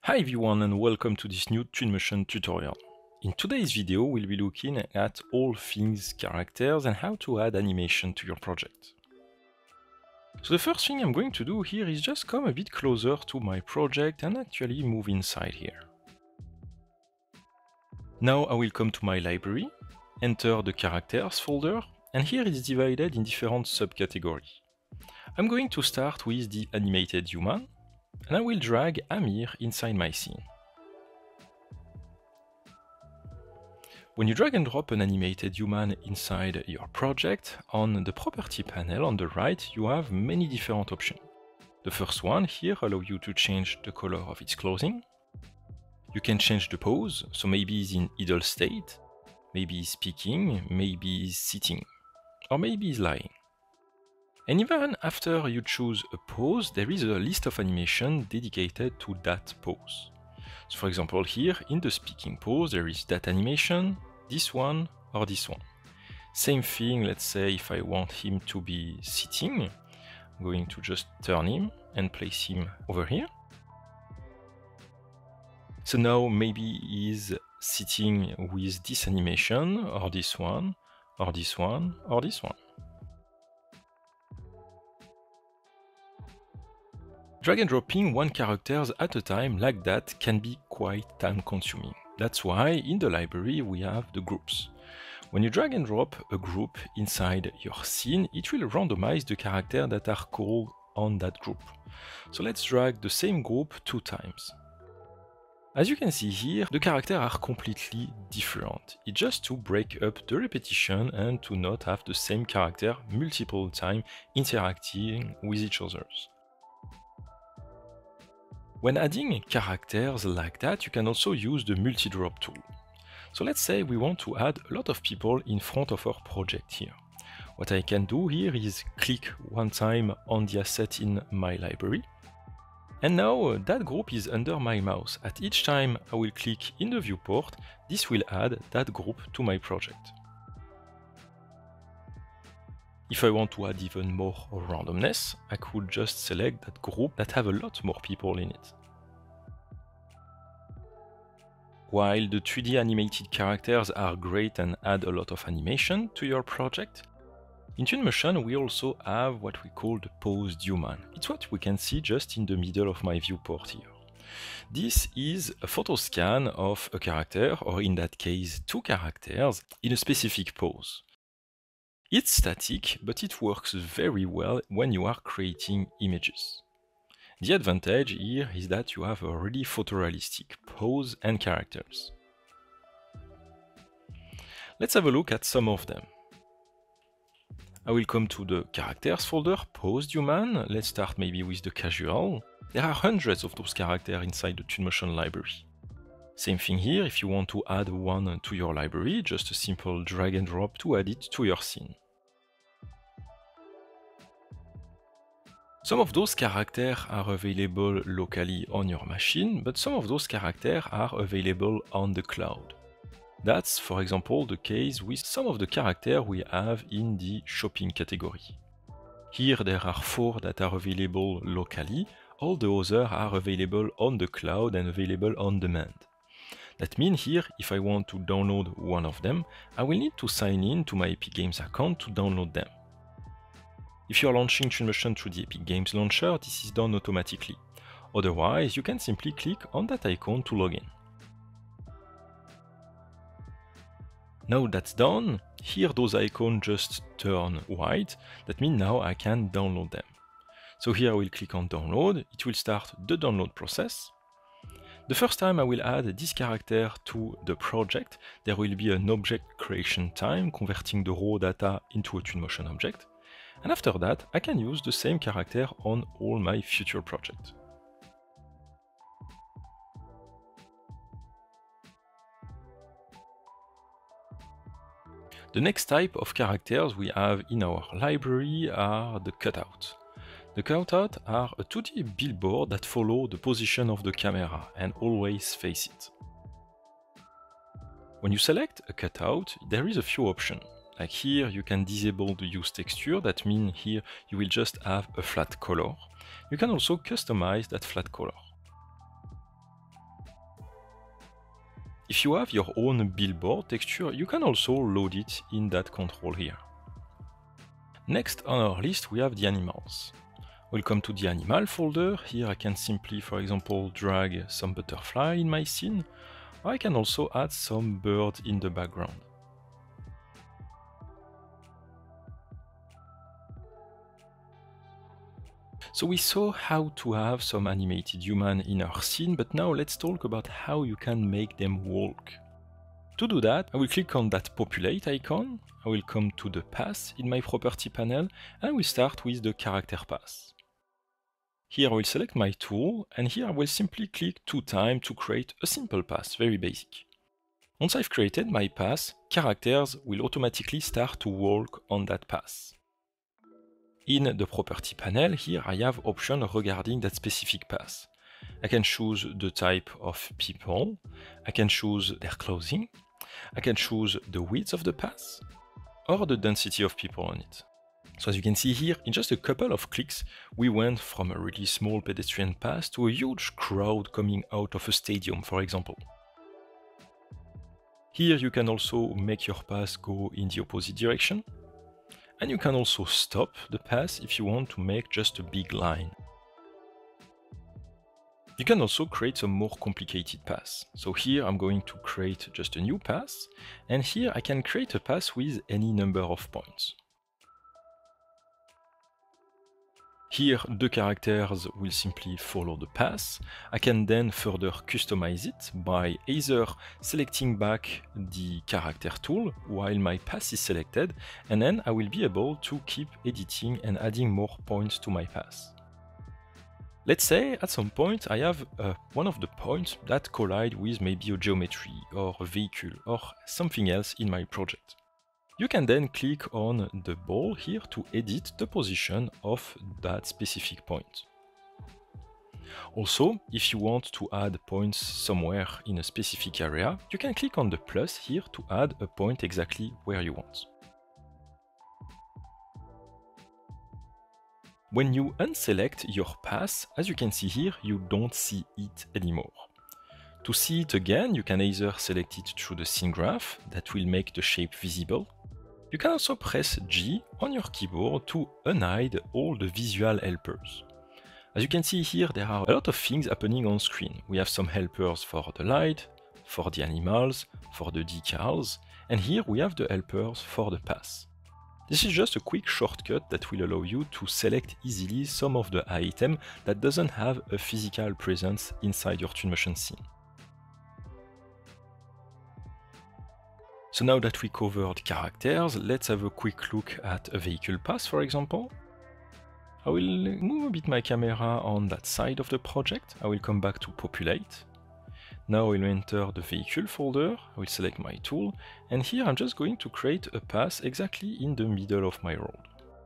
Hi everyone and welcome to this new Twinmotion tutorial. In today's video we'll be looking at all things characters and how to add animation to your project. So the first thing I'm going to do here is just come a bit closer to my project and actually move inside here. Now I will come to my library, enter the characters folder, and here it's divided in different subcategories. I'm going to start with the animated human, and I will drag Amir inside my scene. When you drag and drop an animated human inside your project, on the property panel on the right you have many different options. The first one here allows you to change the color of its clothing. You can change the pose, so maybe he's in idle state, maybe he's speaking, maybe he's sitting, or maybe he's lying. And even after you choose a pose, there is a list of animation dedicated to that pose. So for example here, in the speaking pose, there is that animation, this one, or this one. Same thing, let's say if I want him to be sitting, I'm going to just turn him and place him over here. So now maybe he's sitting with this animation, or this one, or this one, or this one. Drag and dropping one character at a time like that can be quite time consuming. That's why in the library we have the groups. When you drag and drop a group inside your scene, it will randomize the characters that are called on that group. So let's drag the same group 2 times. As you can see here, the characters are completely different. It's just to break up the repetition and to not have the same character multiple times interacting with each other. When adding characters like that, you can also use the multi-drop tool. So let's say we want to add a lot of people in front of our project here. What I can do here is click one time on the asset in my library. And now that group is under my mouse. At each time I will click in the viewport, this will add that group to my project. If I want to add even more randomness, I could just select that group that have a lot more people in it. While the 3D animated characters are great and add a lot of animation to your project, in Twinmotion we also have what we call the posed human. It's what we can see just in the middle of my viewport here. This is a photo scan of a character, or in that case 2 characters, in a specific pose. It's static, but it works very well when you are creating images. The advantage here is that you have a really photorealistic pose and characters. Let's have a look at some of them. I will come to the characters folder, posed human. Let's start maybe with the casual. There are hundreds of those characters inside the Twinmotion library. Same thing here, if you want to add one to your library, just a simple drag and drop to add it to your scene. Some of those characters are available locally on your machine, but some of those characters are available on the cloud. That's, for example, the case with some of the characters we have in the shopping category. Here there are 4 that are available locally, all the others are available on the cloud and available on demand. That means here, if I want to download one of them, I will need to sign in to my Epic Games account to download them. If you are launching Twinmotion through the Epic Games launcher, this is done automatically. Otherwise, you can simply click on that icon to log in. Now that's done, here those icons just turn white, that means now I can download them. So here I will click on download, it will start the download process. The first time I will add this character to the project, there will be an object creation time, converting the raw data into a Twinmotion object. And after that, I can use the same character on all my future projects. The next type of characters we have in our library are the cutouts. The cutouts are a 2D billboard that follow the position of the camera and always face it. When you select a cutout, there is a few options. Like here, you can disable the use texture, that means here you will just have a flat color. You can also customize that flat color. If you have your own billboard texture, you can also load it in that control here. Next on our list, we have the animals. We'll come to the animal folder. Here I can simply, for example, drag some butterfly in my scene, or I can also add some bird in the background. So we saw how to have some animated human in our scene, but now let's talk about how you can make them walk. To do that, I will click on that populate icon, I will come to the path in my property panel, and we start with the character path. Here I will select my tool, and here I will simply click 2 times to create a simple path, very basic. Once I've created my path, characters will automatically start to walk on that path. In the property panel, here I have options regarding that specific path. I can choose the type of people, I can choose their clothing, I can choose the width of the path, or the density of people on it. So as you can see here, in just a couple of clicks, we went from a really small pedestrian path to a huge crowd coming out of a stadium, for example. Here you can also make your path go in the opposite direction. And you can also stop the path if you want to make just a big line. You can also create some more complicated paths. So here I'm going to create just a new path, and here I can create a path with any number of points. Here the characters will simply follow the path. I can then further customize it by either selecting back the character tool while my path is selected, and then I will be able to keep editing and adding more points to my path. Let's say at some point I have one of the points that collide with maybe a geometry or a vehicle or something else in my project. You can then click on the ball here to edit the position of that specific point. Also, if you want to add points somewhere in a specific area, you can click on the plus here to add a point exactly where you want. When you unselect your path, as you can see here, you don't see it anymore. To see it again, you can either select it through the scene graph, that will make the shape visible. You can also press G on your keyboard to unhide all the visual helpers. As you can see here, there are a lot of things happening on screen. We have some helpers for the light, for the animals, for the decals, and here we have the helpers for the path. This is just a quick shortcut that will allow you to select easily some of the items that doesn't have a physical presence inside your Twinmotion scene. So now that we covered characters, let's have a quick look at a vehicle path, for example. I will move a bit my camera on that side of the project. I will come back to populate. Now I will enter the vehicle folder, I will select my tool, and here I'm just going to create a path exactly in the middle of my road.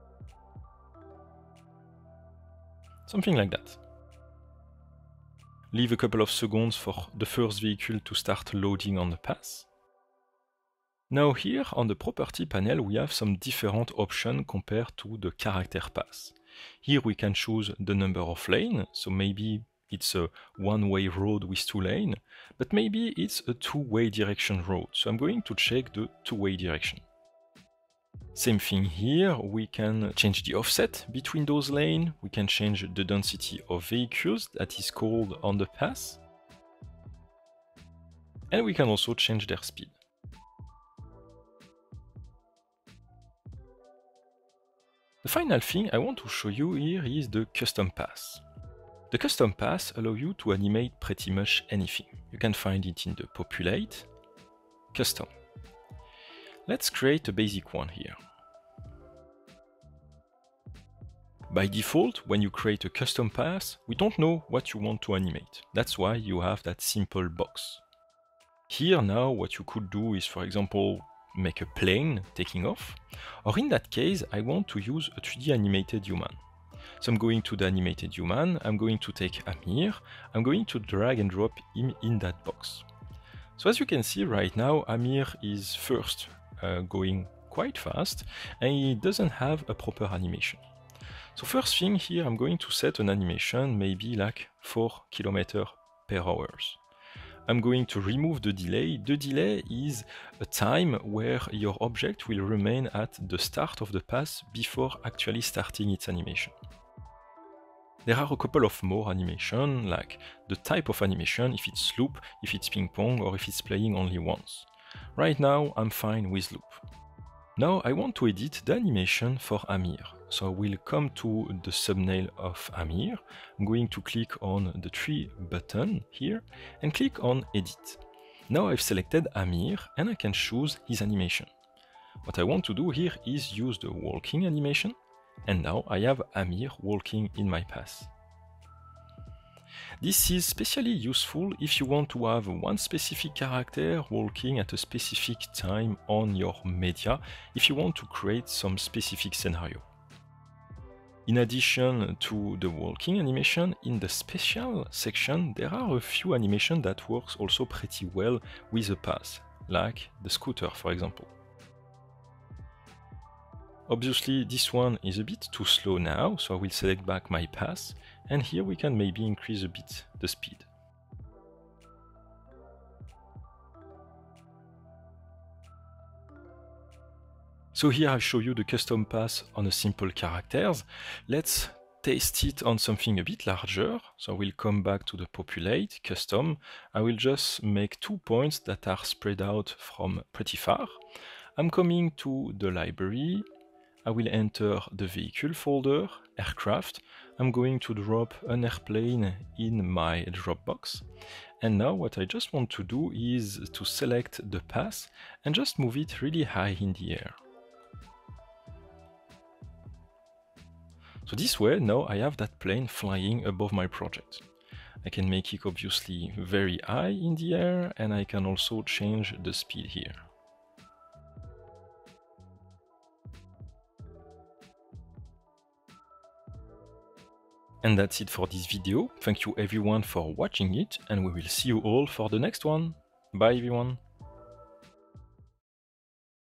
Something like that. Leave a couple of seconds for the first vehicle to start loading on the path. Now here on the property panel we have some different options compared to the character path. Here we can choose the number of lanes, so maybe it's a one-way road with 2 lanes, but maybe it's a 2-way direction road, so I'm going to check the 2-way direction. Same thing here, we can change the offset between those lanes, we can change the density of vehicles that is called on the path, and we can also change their speed. The final thing I want to show you here is the custom path. The custom paths allow you to animate pretty much anything. You can find it in the populate, custom. Let's create a basic one here. By default, when you create a custom path, we don't know what you want to animate. That's why you have that simple box. Here now what you could do is, for example, make a plane taking off, or in that case I want to use a 3D animated human. So I'm going to the animated human, I'm going to take Amir, I'm going to drag and drop him in that box. So as you can see right now, Amir is first going quite fast and he doesn't have a proper animation. So first thing here, I'm going to set an animation maybe like 4 km/h. I'm going to remove the delay. The delay is a time where your object will remain at the start of the pass before actually starting its animation. There are a couple of more animation, like the type of animation, if it's loop, if it's ping pong, or if it's playing only once. Right now, I'm fine with loop. Now I want to edit the animation for Amir. So I will come to the thumbnail of Amir. I'm going to click on the three button here and click on Edit. Now I've selected Amir and I can choose his animation. What I want to do here is use the walking animation, and now I have Amir walking in my pass. This is especially useful if you want to have one specific character walking at a specific time on your media, if you want to create some specific scenario. In addition to the walking animation, in the special section there are a few animations that works also pretty well with a pass, like the scooter for example. Obviously this one is a bit too slow now, so I will select back my pass, and here we can maybe increase a bit the speed. So here I show you the custom pass on a simple characters. Let's test it on something a bit larger. So I will come back to the populate, custom. I will just make 2 points that are spread out from pretty far. I'm coming to the library. I will enter the vehicle folder, aircraft. I'm going to drop an airplane in my Dropbox. And now what I just want to do is to select the pass and just move it really high in the air. So this way, now I have that plane flying above my project. I can make it obviously very high in the air, and I can also change the speed here. And that's it for this video. Thank you everyone for watching it, and we will see you all for the next one. Bye everyone!